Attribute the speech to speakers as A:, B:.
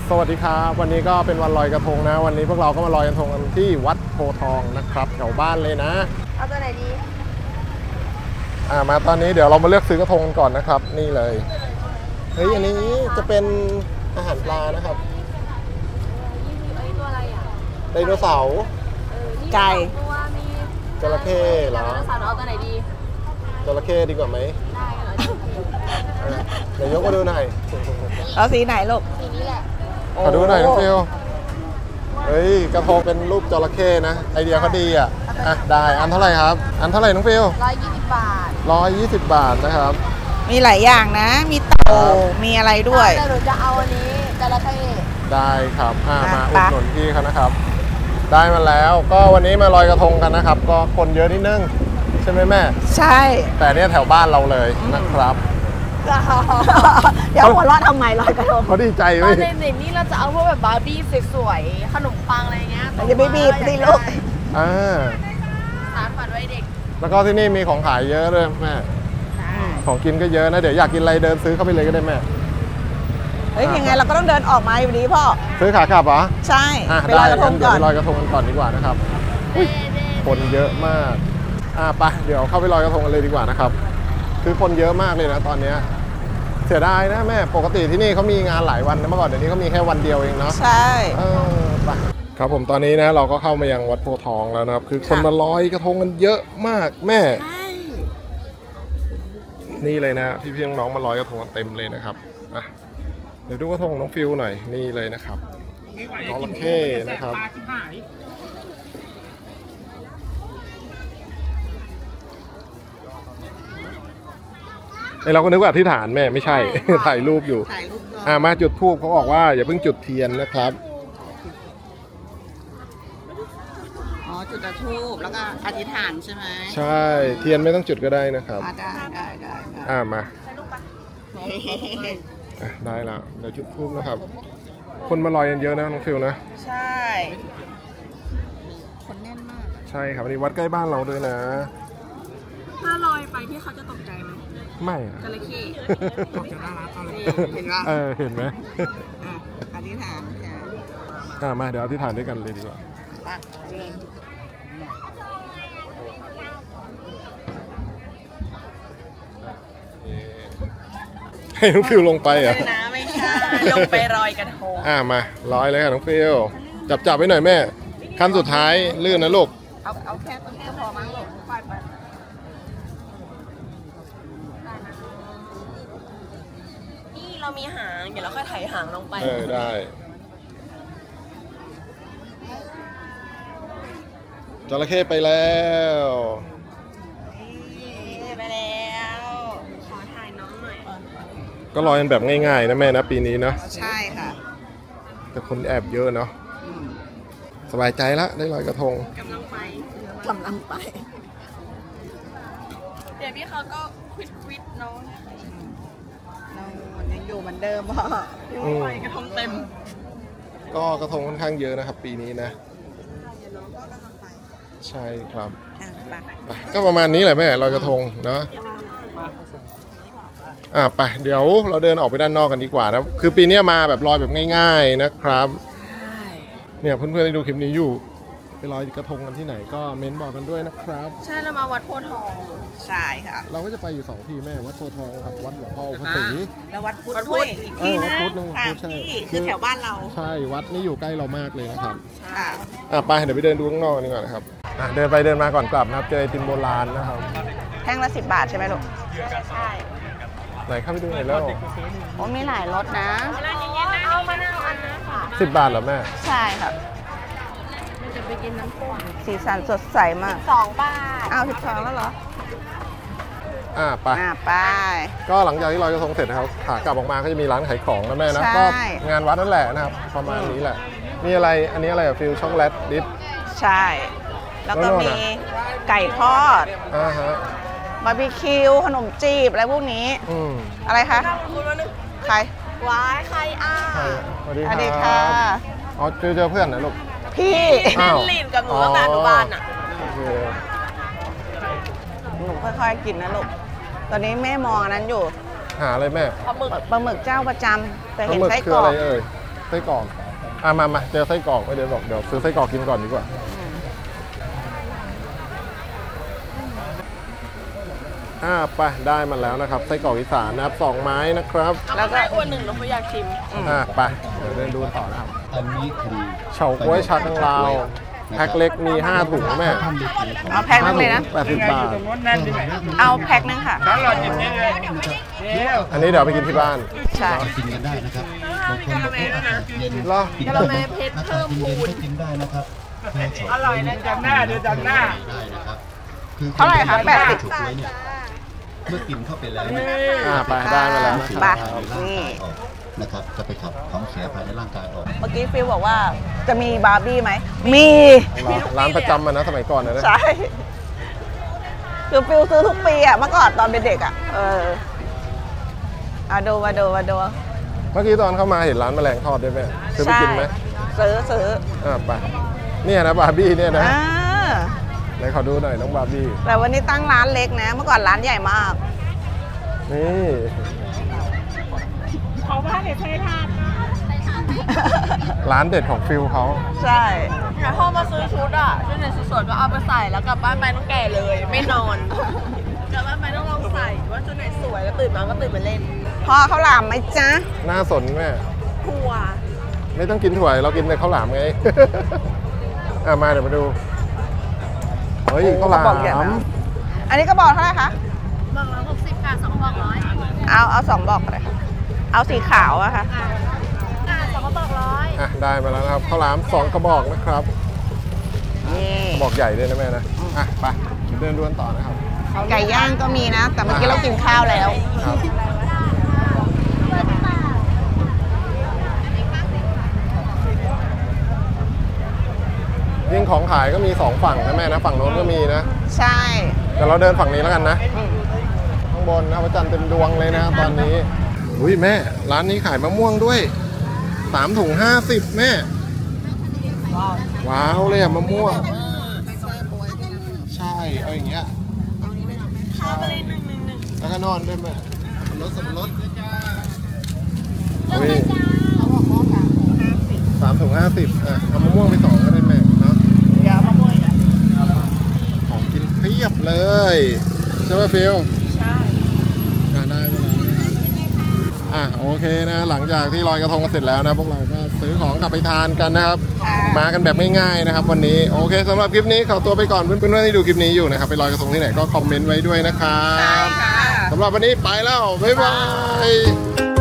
A: สวัสดีครับวันนี้ก็เป็นวันลอยกระทงนะวันนี้พวกเราก็มาลอยกระทงกันที่วัดโพทองนะครับแถวบ้านเลยนะ
B: เอาตัวไหนดี
A: มาตอนนี้เดี๋ยวเรามาเลือกซื้อกระทงกันก่อนนะครับนี่เลยเฮ้ยอันนี้จะเป็นอาหารปลานะครับ
B: ตัวอะไรอ่ะ
A: ไดโนเสาร์
B: ไก่
A: จระเข้เหรอ
B: เอาตัวไหนดี
A: จระเข้ดีกว่าไหม
B: ได้เหรอ
A: เดี๋ยวยกมาดูหน่อย
C: เอาสีไหนลูก
B: สีนี้แหละ
A: ขอดูหน่อยน้องฟิวเฮ้ยกระทงเป็นรูปจระเข้นะไอเดียเขาดีอ่ะได้อันเท่าไหร่ครับอันเท่าไหร่น้องฟิว
B: 120 บาท
A: 120 บาทนะครับ
C: มีหลายอย่างนะมีเต่ามีอะไรด้วย
B: แต่หนูจะเอาอันนี้จระเข้
A: ได้ครับมาอุดหนุนพี่เขานะครับได้มาแล้วก็วันนี้มาลอยกระทงกันนะครับก็คนเยอะนิดนึงใช่ไหมแม่
C: ใช่
A: แต่เนี่ยแถวบ้านเราเลยนะครับ
C: เดี๋ยวหัวเราะทำไมลอยกระทง
A: เขาดีใจ
B: เว้ยในนี้เราจะเอาพวกแบบบาร์บี้สวยๆขนมปังอะไรเงี้ย
C: อย่าไปบีบสิลูก
B: สารฝันไว้เด็ก
A: แล้วก็ที่นี่มีของขายเยอะเลยแม่ของกินก็เยอะนะเดี๋ยวอยากกินอะไรเดินซื้อเข้าไปเลยก็ได้แม่
C: เฮ้ยยังไงเราก็ต้องเดินออกมาอยู่ดีพ่อ
A: ซื้อขากลับเหรอ
C: ใช่
A: ไปลอยกระทงก่อนไปลอยกระทงกันก่อนดีกว่านะครับคนเยอะมากไปเดี๋ยวเข้าไปลอยกระทงกันเลยดีกว่านะครับคือคนเยอะมากเลยนะตอนนี้เสียดายนะแม่ปกติที่นี่เขามีงานหลายวันนะเมื่อก่อนเดี๋ยวนี้เขามีแค่วันเดียวเองเนาะ
C: ใช่
A: ไปครับผมตอนนี้นะเราก็เข้ามายังวัดโพทองแล้วนะครับคือคนมาลอยกระทงกันเยอะมากแม่นี่เลยนะพี่น้องๆมาลอยกระทงกันเต็มเลยนะครับเดี๋ยวดูกระทงน้องฟิวหน่อยนี่เลยนะครับจระเข้นะครับเราก็นึกว่าอธิษฐานแม่ไม่ใช่ ถ่ายรูปอยู่มาจุดธูปเขาบอกว่าอย่าเพิ่งจุดเทียนนะครับ
C: จุดธูปแล้วก็อธิษฐานใช่ไหม
A: ใช่เทียนไม่ต้องจุดก็ได้นะครับ
C: ได้
A: มาได้แล้วเดี๋ยวจุดธูปนะครับคนมาลอยกันเยอะนะน้องฟิวนะ
C: ใช่คนแน่นมาก
A: ใช่ครับวันนี้วัดใกล้บ้านเราด้วยนะ
B: ถ้าลอยไปที่เขาจะตกใจไหม
A: ไม่
B: จระเข้
C: ตกใจน่ารักเลยเห็นปะ
A: เห็นไหม
C: อธิษฐาน
A: มาเดี๋ยวอธิษฐานด้วยกันเลยดีกว่าให้น้องฟิวลงไปเหรอ
C: ไม่ใช่ลงไปลอยกระทง
A: มาลอยเลยค่ะน้องฟิวจับไว้หน่อยแม่ขั้นสุดท้ายลื่นนะลูก
C: เอาแค่ตรงนี้ก็พอมั้งลูกไป
B: นี่เรามีหางเดี๋ยวเราค่อยไถหางลงไป
A: ได้จระเข้ไปแล้ว
B: ขอถ่ายน้องหน่อย
A: ก็ลอยกันแบบง่ายๆนะแม่นะปีนี้เนาะ
C: ใช่ค่ะ
A: แต่คนแอบเยอะเนาะสบายใจละได้ลอยกระทง
B: กำลังไปเดี๋ยวพี่เขาก็ควิดน้อง
C: ยังอยู่เหมือนเดิมพ่อ
B: ลอยกระทงเต็ม
A: ก็กระทงค่อนข้างเยอะนะครับปีนี้นะใช่ครับก็ประมาณนี้แหละแม่ลอยกระทงเนาะไปเดี๋ยวเราเดินออกไปด้านนอกกันดีกว่านะคือปีนี้มาแบบลอยแบบง่ายๆนะครับเนี่ยเพื่อนๆที่ดูคลิปนี้อยู่ไปลอยกระทงกันที่ไหนก็เม้นบอกกันด้วยนะครับ
B: ใช่เรามาวัดโพทอง
C: ใช่ค่ะ
A: เราก็จะไปอยู่2ที่แม่วัดโพทองครับวัดหลวงพ่อพระศรี
C: แล้ววัดพุทธด้วยอีกที่นะ
A: ใช่
C: คือแถวบ้านเรา
A: ใช่วัดนี้อยู่ใกล้เรามากเลยนะครับไปเดี๋ยวไปเดินดูข้างนอกดีกว่านะครับเดินไปเดินมาก่อนกลับนะครับเจอไอติมโบราณนะครับ
C: แท่งละ10 บาทใช่ไหมลูก
B: ใช่
A: ไหนเข้าไปดูหน่อยแล้ว
C: มีหลายรสนะ
B: เอามา1 อันนะค่ะ
A: 10 บาทเหรอแม่
C: ใช่ค่ะ
B: จะไปกินน้ำข้น
C: สีสันสดใสมาก
B: 12 บาท
C: 12แล้วเหรอ
A: ไปก็หลังจากที่ลอยกระทงเสร็จนะครับขากลับออกมาก็จะมีร้านขายของนะแม่นะก็งานวัดนั่นแหละนะครับประมาณนี้แหละมีอะไรอันนี้อะไรฟิลช็อกโกแลตดิฟ
C: ใช่แล้วก็มีไก่ทอดบาร์บีคิวขนมจีบอะไรพวกนี้อะไรคะใคร
B: ว้ายใคร
A: สวัสดีค่ะเจอเพื่อนนะลูก
C: พี่
B: ลีนกับหนูตั้งแต่อนุบาล
C: หนูค่อยๆกินนะลูกตอนนี้แม่มองอันนั้นอยู่
A: หาอะไรแม่
C: ปลาหมึกเจ้าประจำแต่เห็นไส้กรอก
A: ไส้กรอกมาเจอไส้กรอกไม่เดี๋ยวบอกเดี๋ยวซื้อไส้กรอกกินก่อนดีกว่าไปได้มาแล้วนะครับไส้กรอกอีสานนะครับ2 ไม้นะครับ
B: แล้วก็อ้วนหนึ่งเราไม่อยากชิม
A: ไปเดี๋ยวเดินดูต่อนะครับ
D: อันนี้คือ
A: เฉาก๊วยชากังลาวแพ็คเล็กมี5 ถุงแม่
C: เอาแพ็คนึงเลยนะ
A: 80 บาท
C: เอาแพ็คนึงค่ะ
A: อันนี้เดี๋ยวไปกินที่บ้าน
C: ใช่
D: กินกันได้นะครับบางคนบอกว่าอากาศเย็น
B: กะละแมเพชรเพิ่มพูน
D: กินได้นะครับ
B: อร่อยนะจังหน้าดูจังหน้า
D: ได้นะครับ
C: เท่าไหร่คะ80
D: เมื่อกินเข้าไปแล้ว
A: ไปได้มาแล้วนะครับ
C: นี่
D: นะครับจะไปขับของเสียภายในร่างกายออก
C: เมื่อกี้ฟิลบอกว่าจะมีบาร์บี้ไหมมี
A: ร้านประจำนะสมัยก่อนนะ
C: ใช่คือฟิลซื้อทุกปีเมื่อก่อนตอนเป็นเด็กดูมาดู
A: เมื่อกี้ตอนเข้ามาเห็นร้านแมลงทอดด้วยไหมซื้อไปกินไหม
C: ซื้อ
A: ไปเนี่ยนะบาร์บี้เนี่ยนะไหนขอดูหน่อยน้องบาร์บี้
C: แต่วันนี้ตั้งร้านเล็กนะเมื่อก่อนร้านใหญ่มาก
A: นี่
B: เขาบ้านเด็ดไทยทาน
A: ร้านเด็ดของฟิลเขา
C: ใช่
B: แต่พ่อมาซื้อชุดชุดในสวยๆก็เอาไปใส่แล้วกลับบ้านไปต้องแก่เลยไม่นอนกลับบ้านไปต้องลองใส่ว่าชุดไหนสวยแล้วตื่นมาก็ตื่นมาเล่น
C: พ่อข้าวหลามไหมจ๊ะ
A: น่าสนแม่
B: ถั่ว
A: ไม่ต้องกินถั่วเรากินแต่ข้าวหลามไงมาเดี๋ยวมาดูเฮ้ยข้าวหลาม
C: อันนี้ก็บอกเท่าไหร่คะ
B: บอกละ60ค่ะ2บอก100
C: เอา2บอกเลยเอาสีขาวอะค่ะ
B: 2กระบอก100
A: ได้มาแล้วนะครับข้าวหลาม2 กระบอกนะครับ
C: นี่
A: กระบอกใหญ่ด้วยนะแม่นะไปเดินด้วนต่อนะครับ
C: ไก่ย่างก็มีนะแต่เมื่อกี้เรากินข้าวแล้ว
A: ยิ่งของขายก็มี2 ฝั่งนะแม่นะฝั่งโน้นก็มีนะ
C: ใช่
A: แต่เราเดินฝั่งนี้แล้วกันนะข้างบนนะพระจันทร์เต็มดวงเลยนะตอนนี้อุ้ยแม่ร้านนี้ขายมะม่วงด้วย3 ถุง 50แม่ว้าวเลยมะม่วงใช่เอาอย่างเงี้ย
B: ข้าวไปเลย111
A: แล้วก็นอนด้วยแม่สับปะรดอุ้ย3 ถุง 50เอามะม่วงไป2ก็ได้แม่เนาะของกินเพียบเลยใช่ไหมฟิล
B: ใช่
A: ได้เวลาโอเคนะหลังจากที่ลอยกระทงกันเสร็จแล้วนะพวกเราก็ซื้อของกลับไปทานกันนะครับมากันแบบง่ายๆนะครับวันนี้โอเคสำหรับคลิปนี้ขอตัวไปก่อนเพื่อนๆที่ดูคลิปนี้อยู่นะครับไปลอยกระทงที่ไหนก็คอมเมนต์ไว้ด้วยนะครับสำหรับวันนี้ไปแล้วบ๊ายบาย